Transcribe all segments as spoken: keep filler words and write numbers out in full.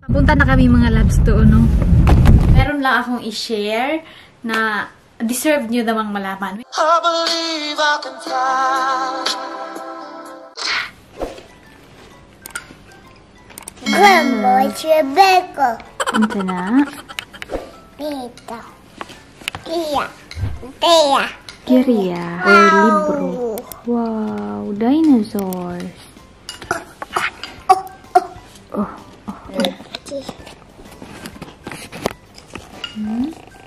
Punta na kami mga labs to, no? Meron lang akong i-share na deserve nyo namang malaman. I believe I can fly. Grandma, Rebecca. Punta na. Tita. Tia. Tia. Kiria. Or libro. Wow, dinosaurs. Oh, oh, oh. Hmm?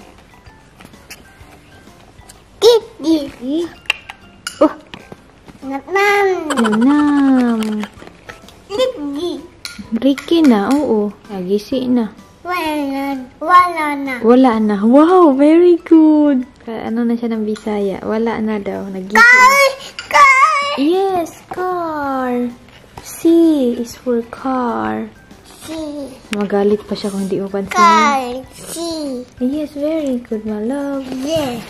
Kitty. Oh. Nam. Nam. Kitty. Ricky na, oo. Nagisi na. Wala. Wala na. Wala na. Wow, very good. Ano na siya ng Bisaya? Wala na daw. Nagisi Car. Car. Yes, car. C is for car. C. Magalit pa siya kung hindi mo Car. pansinin. C. Yes, very good, my love. Yes.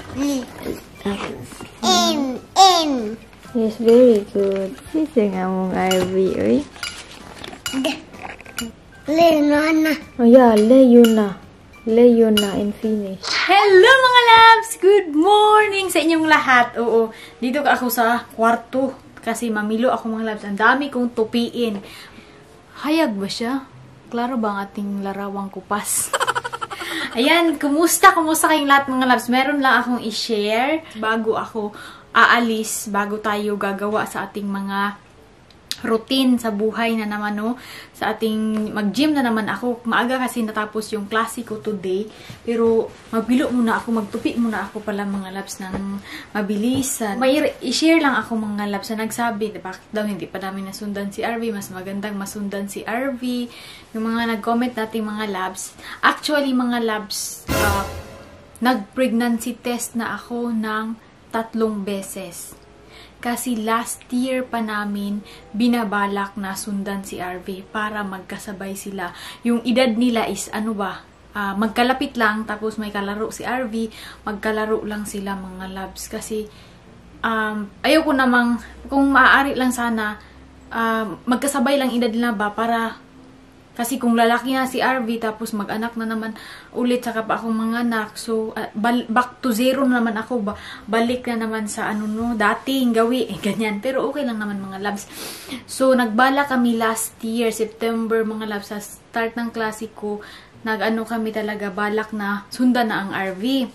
Ah. M. M. Yes, very good. Sisi nga mong R V, oy. Leona. Oh yeah, Leona. Leona and finish. Hello mga loves! Good morning sa inyong lahat. Oo, dito ka ako sa kwarto. Kasi mamilo ako mga loves. Ang dami kong tupiin. Hayag ba siya? Klaro ba ang ating larawang kupas? Ayan, kumusta? Kumusta kayong lahat mga loves? Meron lang akong i-share bago ako aalis, bago tayo gagawa sa ating mga routine sa buhay na naman, no? Sa ating mag-gym na naman ako. Maaga kasi natapos yung klase ko today. Pero magbilo muna ako, magtupi muna ako pala mga labs ng mabilisan. May i-share lang ako mga labs na nagsabi, bakit daw hindi pa namin nasundan si R V? Mas magandang masundan si R V. Yung mga nag-comment nating mga labs. Actually, mga labs, uh, nag-pregnancy test na ako ng tatlong beses. Kasi last year pa namin binabalak na sundan si R V para magkasabay sila. Yung edad nila is ano ba, uh, magkalapit lang tapos may kalaro si R V, magkalaro lang sila mga labs. Kasi um, ayaw ko namang, kung maaari lang sana, uh, magkasabay lang edad nila ba para, kasi kung lalaki na si R V, tapos mag-anak na naman ulit, saka pa akong mga anak. So, uh, back to zero naman ako. Ba balik na naman sa ano no, dating gawi. Eh, ganyan. Pero okay lang naman mga labs. So, nagbala kami last year, September mga labs, sa start ng klase ko. Nag-ano kami talaga, balak na sundan na ang R V.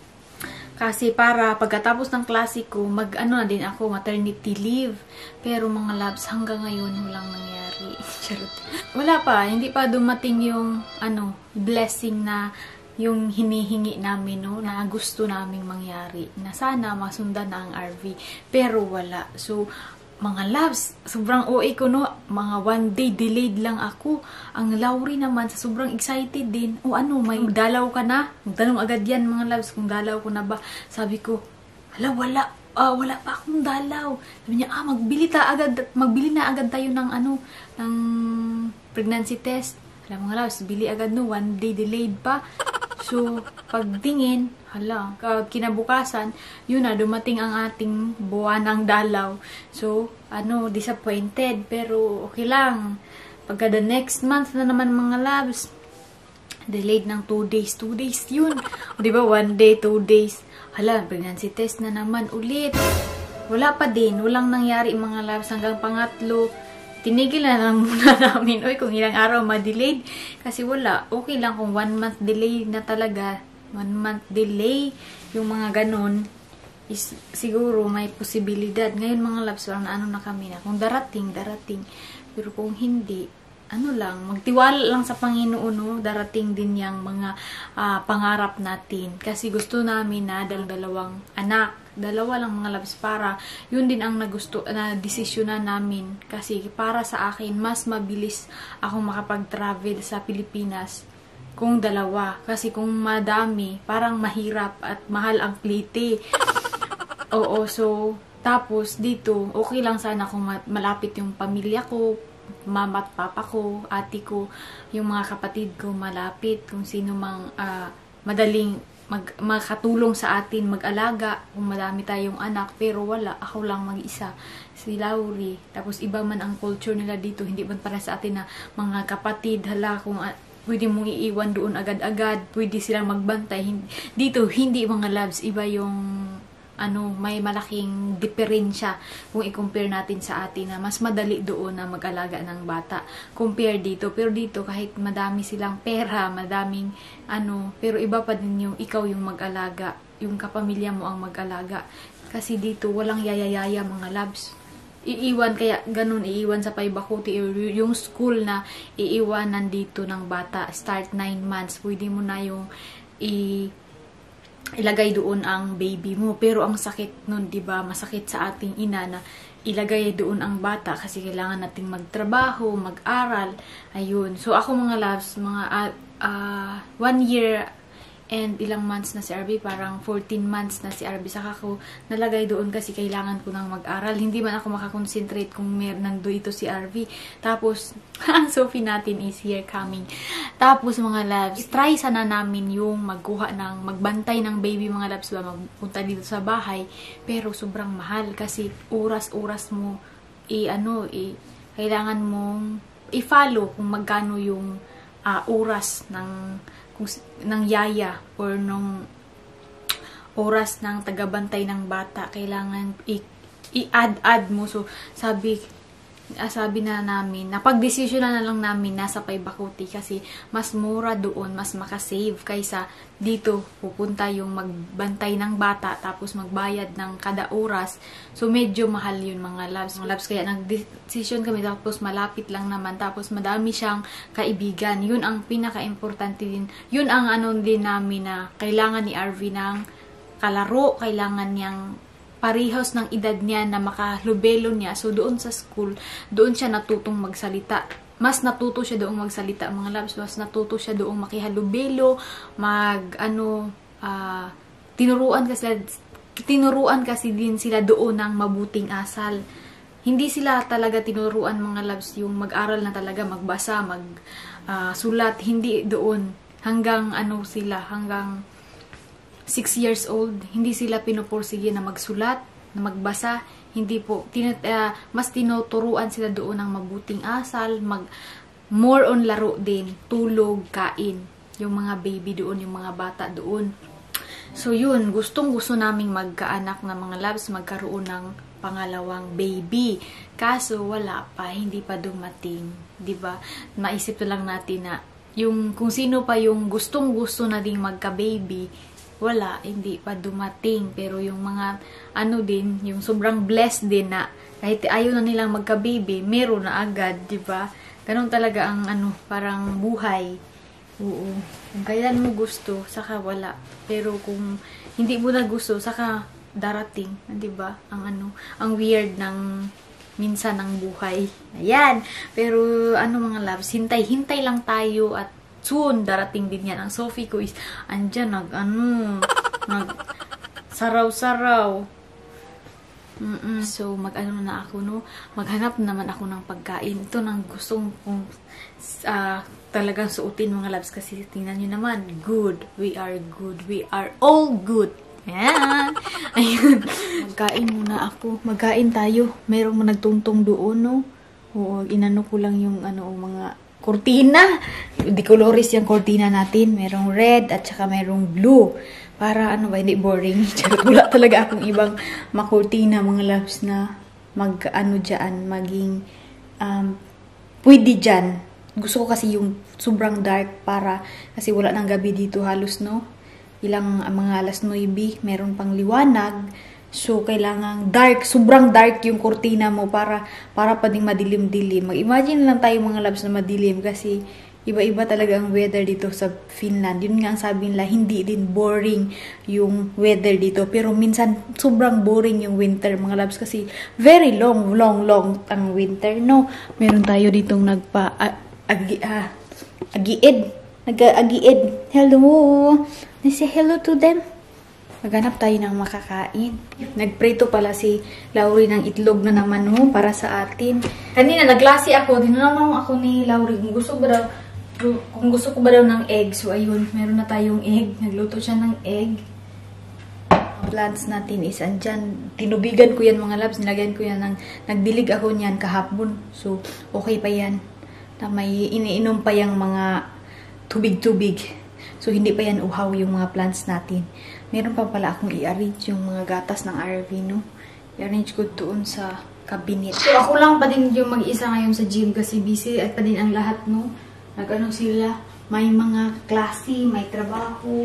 Kasi para pagkatapos ng klase ko, mag-ano na din ako, maternity leave. Pero mga labs, hanggang ngayon, walang nangyari. Wala pa, hindi pa dumating yung, ano, blessing na yung hinihingi namin, no, na gusto naming mangyari. Na sana masundan na ang R V. Pero wala. So, mga labs, sobrang O A ko, no? Mga one day delayed lang ako. Ang Lauri naman, sa sobrang excited din. O ano, may dalaw ka na? Magtanong agad yan, mga labs, kung dalaw ko na ba. Sabi ko, hala, wala. Ah, wala pa akong dalaw. Sabi niya, ah, magbili, ta agad, magbili na agad tayo ng, ano, ng pregnancy test. Hala, mga labs, bili agad, no? One day delayed pa. So, pagtingin, hala, kinabukasan, yun na, dumating ang ating buwan ng dalaw. So, ano, disappointed. Pero, okay lang. Pagka the next month na naman mga labs, delayed ng two days. two days yun. O, diba, one day, two days. Hala, pregnancy test na naman ulit. Wala pa din. Walang nangyari mga labs hanggang pangatlo. Tinigil na lang muna namin. Uy, kung ilang araw ma-delayed. Kasi wala. Okay lang kung one month delay na talaga. One month delay. Yung mga ganon. Is, siguro may posibilidad. Ngayon mga labs, parang na ano na kami na. Kung darating, darating. Pero kung hindi, ano lang, magtiwala lang sa Panginoon, no? Darating din yung mga uh, pangarap natin. Kasi gusto namin na dalawang anak. Dalawa lang mga labs para yun din ang nagusto na desisyonan namin. Kasi para sa akin, mas mabilis akong makapag-travel sa Pilipinas kung dalawa. Kasi kung madami, parang mahirap at mahal ang plite. Oo, so tapos dito, okay lang sana kung malapit yung pamilya ko, mama at papa ko, ate ko, yung mga kapatid ko malapit, kung sino mang uh, madaling mag, makatulong sa atin mag-alaga kung madami tayong anak, pero wala, ako lang mag-isa, si Laurie. Tapos iba man ang culture nila dito, hindi man para sa atin na mga kapatid, hala, kung uh, pwede mong iiwan doon agad-agad, pwede silang magbantay. Dito, hindi mga loves, iba yung ano, may malaking diferensya kung i-compare natin sa atin na mas madali doon na mag-alaga ng bata compare dito. Pero dito kahit madami silang pera, madaming ano, pero iba pa din yung ikaw yung mag-alaga, yung kapamilya mo ang mag-alaga. Kasi dito walang yayayaya mga loves. Iiwan, kaya ganun, iiwan sa Paibacote, yung school na iiwan nandito ng bata, start nine months, pwede mo na yung i ilagay doon ang baby mo. Pero ang sakit nun, 'di ba? Masakit sa ating ina na ilagay doon ang bata kasi kailangan nating magtrabaho, mag-aral. Ayun. So ako mga loves, mga uh, uh, one year and ilang months na si R B, parang fourteen months na si R B. Saka ko nalagay doon kasi kailangan ko nang mag-aral. Hindi man ako makakonsentrate kung mer nando ito si R B. Tapos, ang Sophie natin is here coming. Tapos mga loves, try sana namin yung magkuha ng, magbantay ng baby mga loves ba, magpunta dito sa bahay. Pero sobrang mahal kasi oras-oras mo, i ano, i kailangan mong i-follow kung magkano yung uh, oras ng ng yaya or nung oras ng tagabantay ng bata, kailangan i-add-add mo. So, sabi, sabi na namin, napag-desisyon na, na lang namin nasa Paibacote kasi mas mura doon, mas makasave kaysa dito pupunta yung magbantay ng bata tapos magbayad ng kada oras. So, medyo mahal yun mga loves. Mga loves, kaya nag-desisyon kami tapos malapit lang naman. Tapos madami siyang kaibigan. Yun ang pinaka-importante din. Yun ang ano din namin na kailangan ni R V ng kalaro, kailangan niyang parehas ng edad niya na makalubelo niya. So, doon sa school, doon siya natutong magsalita. Mas natuto siya doong magsalita, mga loves. Mas natuto siya doong makihalubelo, mag, ano, uh, tinuruan kasi, tinuruan kasi din sila doon ng mabuting asal. Hindi sila talaga tinuruan, mga loves, yung mag-aral na talaga, magbasa, mag-sulat. Uh, hindi doon. Hanggang, ano sila, hanggang six years old, hindi sila pinupursige na magsulat, na magbasa. Hindi po. Tinut uh, mas tinuturuan sila doon ng mabuting asal, mag more on laro din, tulog, kain. Yung mga baby doon, yung mga bata doon. So yun, gustong gusto naming magkaanak na mga loves, magkaroon ng pangalawang baby. Kaso wala pa, hindi pa dumating, 'di ba? Maisip na lang natin na yung kung sino pa yung gustong gusto na ding magka-baby, wala, hindi pa dumating. Pero yung mga, ano din, yung sobrang blessed din na kahit ayaw na nilang magka-baby, meron na agad, di ba? Ganun talaga ang, ano, parang buhay. Oo. Kung kailan mo gusto, saka wala. Pero kung hindi mo na gusto, saka darating, di ba? Ang, ano, ang weird ng minsan ng buhay. Ayan. Pero, ano mga loves, hintay, hintay lang tayo at soon, darating din yan. Ang Sophie ko is, andyan, nag, ano, nag, saraw-saraw. Mm -mm. So, mag-ano na ako, no? Maghanap naman ako ng pagkain. Ito nang gustong kong uh, talagang suotin, mga loves. Kasi, tingnan nyo naman, good. We are good. We are all good. Ayan. Ayun. Magkain muna ako. Magkain tayo. Merong nagtungtong doon, no? Oo, inano ko lang yung, ano, mga kurtina. Di colores yung kurtina natin. Merong red at saka merong blue. Para ano ba, hindi boring. Wala talaga akong ibang makurtina, mga loves, na mag ano dyan, maging um, pwede dyan. Gusto ko kasi yung sobrang dark para, kasi wala ng gabi dito halos, no? Ilang uh, mga alas nuebe, meron pang liwanag. So, kailangan dark, sobrang dark yung kurtina mo para para pa ding madilim-dilim. Mag-imagine lang tayo mga loves na madilim kasi iba-iba talaga ang weather dito sa Finland. Yun nga ang sabi nila, hindi din boring yung weather dito. Pero minsan, sobrang boring yung winter mga loves kasi very long, long, long ang winter, no? Meron tayo ditong nagpa, uh, agi, uh, agiid. Nag-agiid. Hello! Say hello to them. Maghanap tayo ng makakain. Nagprito pala si Laurie ng itlog na naman, no, para sa atin. Kanina naglasi ako, dinanong ako ni Laurie. Gusto ba daw kung gusto ko ba daw ng egg. So, ayun, meron na tayong egg. Nagluto siya ng egg. Ang plants natin is andyan. Tinubigan ko yan mga labs. Nilagyan ko yan ng, nagdilig ako niyan kahapon. So, okay pa yan. Na may iniinom pa yung mga tubig-tubig. So, hindi pa yan uhaw yung mga plants natin. Meron pa pala akong i-arrange yung mga gatas ng R V, no? I-arrange ko doon sa cabinet. So, ako lang pa din yung mag-isa ngayon sa gym kasi busy at pa din ang lahat, no? Nag-ano sila, may mga klase, may trabaho.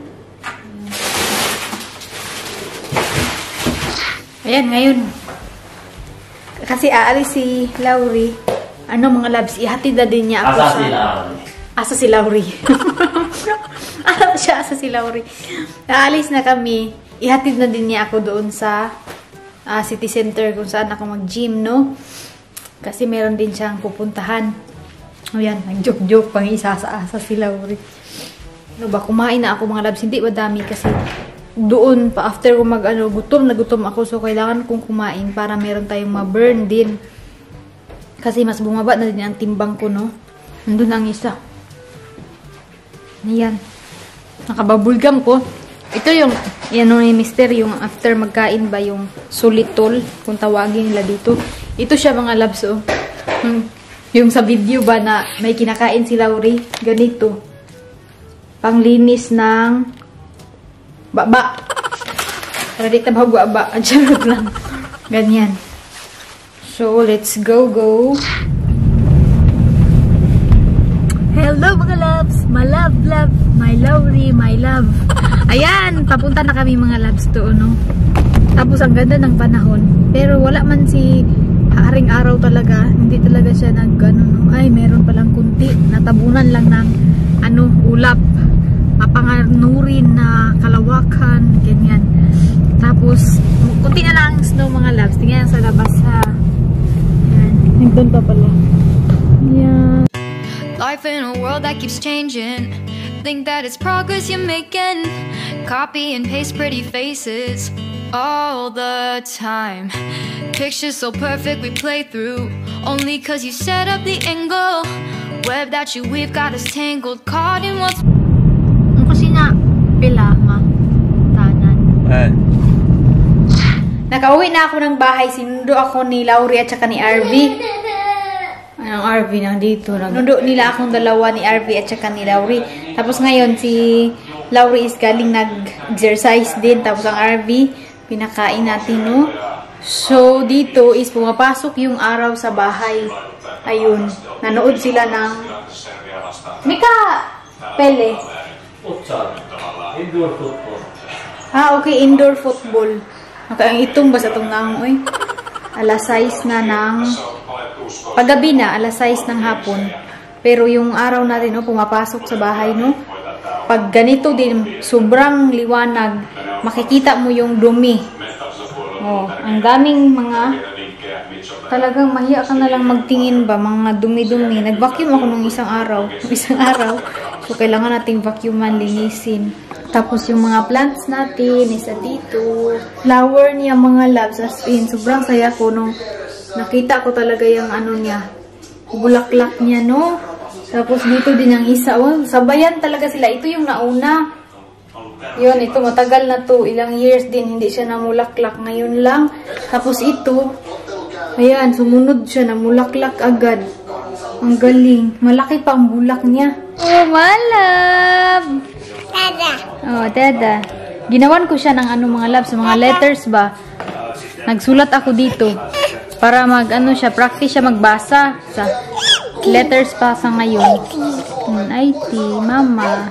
Ayan, ngayon. Kasi aalis si Laurie. Ano mga labs, ihatid na din niya ako asa sa... Si Laurie. Asa si Laurie. Alam siya, asa si Laurie. Aalis na kami. Ihatid na din niya ako doon sa uh, city center kung saan ako mag-gym, no? Kasi meron din siyang pupuntahan. Ayan, nag-joke-joke pang isa sa asa si Laurie. Ano ba, kumain na ako mga labs. Hindi ba dami kasi doon pa after ko mag-ano, gutom na gutom ako. So, kailangan kong kumain para meron tayong ma-burn din. Kasi mas bumaba na din ang timbang ko, no? Nandun ang isa. Ayan. Nakababulgam ko. Ito yung, yan o ni mister, yung after magkain ba, yung sulitol, kung tawagin nila dito. Ito siya mga labs, oh. Hmm. Yung sa video ba na may kinakain si Laurie, ganito. Panglinis ng baba. Para di tabaw baba. Adjarot lang. Ganyan. So, let's go, go. Hello mga loves! My love, love, my Laurie, my love. Ayan, papunta na kami mga loves to, no? Tapos ang ganda ng panahon. Pero wala man si haring araw talaga. Hindi talaga siya nag, ano, no? Ay, meron palang kunti. Natabunan lang ng, ano, ulap. Mapanganurin na kalawakan, ganyan. Tapos, kunti na lang snow mga loves. Tingnan sa labas ha. Ayan, nagdoon pa pala. Ayan. Life in a world that keeps changing. Think that it's progress you're making. Copy and paste pretty faces all the time. Pictures so perfect we play through. Only cause you set up the angle. Web that you weave got us tangled. Caught in what's... Ang kusina, pila, ma. Tanan. Eh. Nakauwi na ako ng bahay. Sinundo ako ni Laurie at saka ni R V. Ang R V nandito. Nundo nila akong dalawa ni R V at saka ni Laurie. Tapos ngayon si Laurie is galing nag-exercise din. Tapos ang R V pinakain natin, no? So dito is pumapasok yung araw sa bahay. Ayun. Nanood sila ng Mika! Pele. Indoor football. Ah, okay. Indoor football. Okay, ang itong basta itong naong, oy. Alas sais na ng paggabi na, alas sais ng hapon. Pero yung araw natin, no, pumapasok sa bahay, no? Pag ganito din, sobrang liwanag, makikita mo yung dumi. Oh, ang daming mga, talagang mahiya ka na lang magtingin ba, mga dumi-dumi. Nag-vacuum ako nung isang araw. Isang araw. So, kailangan nating vacuuman, linisin. Tapos yung mga plants natin, isa dito. Flower niya mga loves, as in, sobrang saya ko nung nakita ko talaga yung ano niya, bulaklak niya, no? Tapos dito din ang isa, oh, sabayan talaga sila. Ito yung nauna. Yun, ito matagal na to, ilang years din, hindi siya namulaklak. Ngayon lang. Tapos ito, ayan, sumunod siya, namulaklak agad. Ang galing. Malaki pa ang bulak niya. Oh, my love! Dada. Oh, dada. Ginawan ko siya ng ano mga loves, mga letters ba. Nagsulat ako dito. Para mag, ano siya, practice siya magbasa. Sa letters pa sa ngayon. Hmm, I T, mama.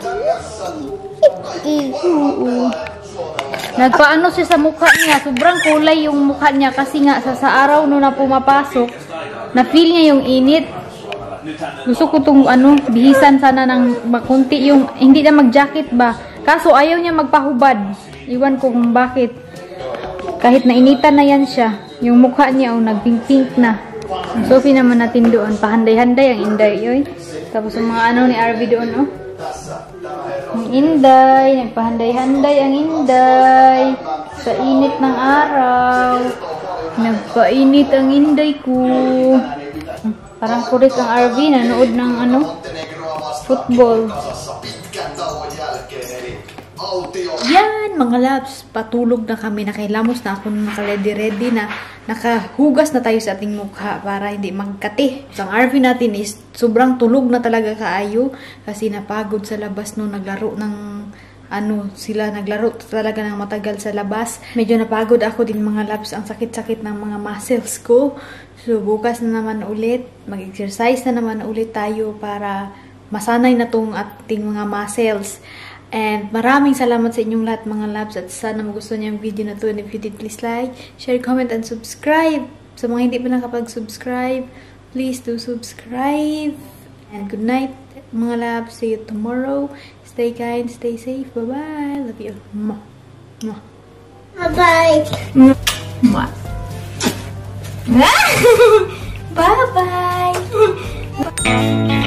Oo. Nagpaano siya sa mukha niya. Sobrang kulay yung mukha niya. Kasi nga, sa, sa araw no na pumapasok, na-feel niya yung init. Gusto ko itong ano, bihisan sana ng makunti yung, hindi na mag-jacket ba. Kaso ayaw niya magpahubad. Iwan ko kung bakit. Kahit nainitan na yan siya. Yung mukha niya, oh, nag-pink-pink na. Ang Sophie naman natin doon. Pahanday-handay ang Inday, yoy. Tapos yung mga ano ni R V doon, oh. Ang Inday, nagpahanday-handay ang Inday. Sa init ng araw. Nagpainit ang Inday ko. Parang kurik ang R V, nanood ng ano, football. Yan, mga loves, patulog na kami. Nakilamos na ako na naka-ready-ready na. Nakahugas na tayo sa ating mukha para hindi magkati. So, ang R V natin is sobrang tulog na talaga kaayo kasi napagod sa labas no, naglaro ng ano, sila naglaro talaga ng matagal sa labas. Medyo napagod ako din mga loves, ang sakit-sakit ng mga muscles ko. So, bukas na naman ulit, mag-exercise na naman ulit tayo para masanay na tong ating mga muscles. And maraming salamat sa inyong lahat mga loves at sana magustuhan niyo yung video na to. And if you did, please like, share, comment, and subscribe. Sa mga hindi pa nakapag-subscribe, please do subscribe. And good night mga loves. See you tomorrow. Stay kind, stay safe. Bye-bye. Love you. Mwah. Mwah. Bye-bye. Mwah. Bye-bye.